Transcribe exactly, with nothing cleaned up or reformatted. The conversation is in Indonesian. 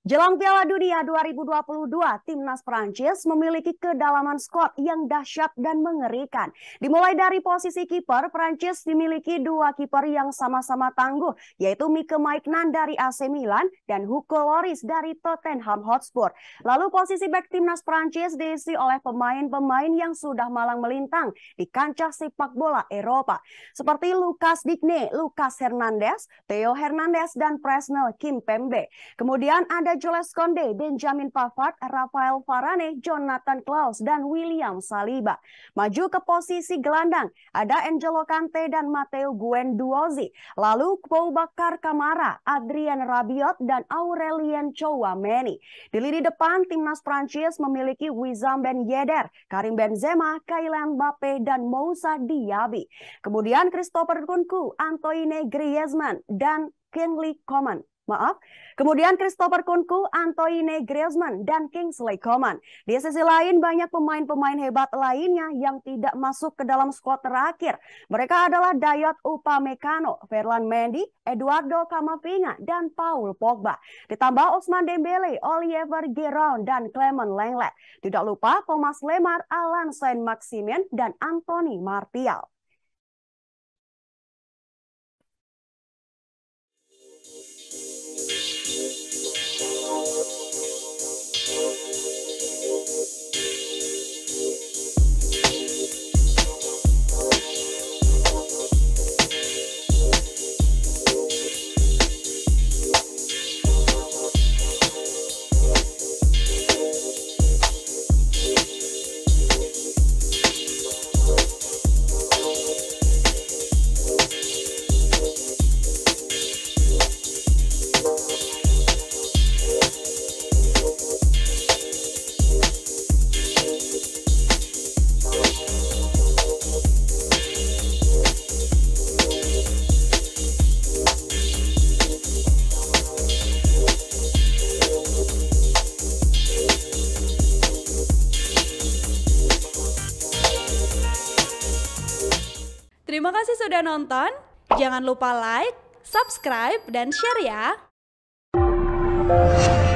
Jelang Piala Dunia dua ribu dua puluh dua, timnas Prancis memiliki kedalaman skuad yang dahsyat dan mengerikan. Dimulai dari posisi kiper, Prancis dimiliki dua kiper yang sama-sama tangguh, yaitu Mike Maignan dari A C Milan dan Hugo Lloris dari Tottenham Hotspur. Lalu posisi bek timnas Prancis diisi oleh pemain-pemain yang sudah malang melintang di kancah sepak bola Eropa, seperti Lucas Digne, Lucas Hernandez, Theo Hernandez, dan Presnel Kimpembe. Kemudian ada Jules Koundé, Benjamin Pavard, Rafael Varane, Jonathan Klaus, dan William Saliba. Maju ke posisi gelandang, ada N'Golo Kante dan Matteo Guendouzi. Lalu Boubacar Kamara, Adrien Rabiot, dan Aurelien Tchouameni. Di lini depan, timnas Prancis memiliki Wissam Ben Yedder, Karim Benzema, Kylian Mbappe, dan Moussa Diaby. Kemudian Christopher Nkunku, Antoine Griezmann, dan Kingsley Coman. Maaf. Kemudian Christopher Nkunku, Antoine Griezmann, dan Kingsley Coman. Di sisi lain banyak pemain-pemain hebat lainnya yang tidak masuk ke dalam skuad terakhir. Mereka adalah Dayot Upamecano, Ferland Mendy, Eduardo Camavinga, dan Paul Pogba. Ditambah Ousmane Dembele, Olivier Giroud, dan Clement Lenglet. Tidak lupa Thomas Lemar, Alan Saint-Maximin, dan Anthony Martial. Terima kasih sudah nonton. Jangan lupa like, subscribe, dan share ya.